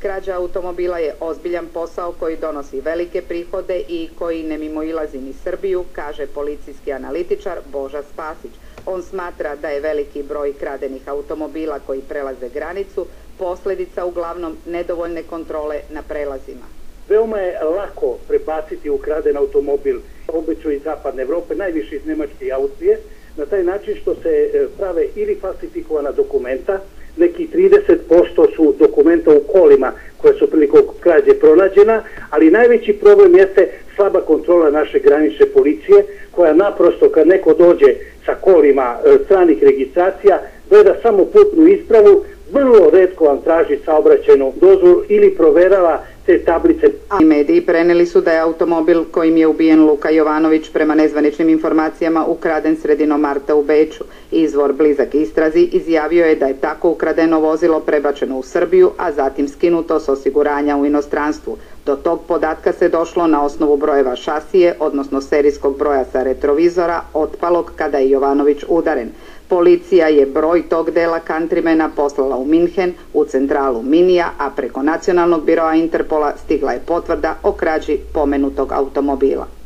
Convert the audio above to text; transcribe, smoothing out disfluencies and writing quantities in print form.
Krađa automobila je ozbiljan posao koji donosi velike prihode i koji ne mimoilazi ni Srbiju, kaže policijski analitičar Boža Spasić. On smatra da je veliki broj kradenih automobila koji prelaze granicu posljedica uglavnom nedovoljne kontrole na prelazima. Veoma je lako prebaciti ukraden automobil, obično iz zapadne Evrope, najviše iz Nemačke i Austrije, na taj način što se prave ili falsifikovana dokumenta, neki 30% su dokumenta u kolima koje su prilikom krađe pronađena, ali najveći problem jeste slaba kontrola naše granične policije, koja naprosto kad neko dođe sa kolima stranih registracija, gleda samo putnu ispravu, vrlo retko vam traži saobraćajnu dozvolu ili proverava te tablice. Mediji preneli su da je automobil kojim je ubijen Luka Jovanović prema nezvaničnim informacijama ukraden sredinom marta u Beču. Izvor blizak istrazi izjavio je da je tako ukradeno vozilo prebačeno u Srbiju, a zatim skinuto s osiguranja u inostranstvu. Do tog podatka se došlo na osnovu brojeva šasije, odnosno serijskog broja sa retrovizora, otpalog kada je Jovanović udaren. Policija je broj tog dela Countrymana poslala u Minhen, u centralu Minija, a preko nacionalnog biroa Interpola stigla je potvrda o krađi pomenutog automobila.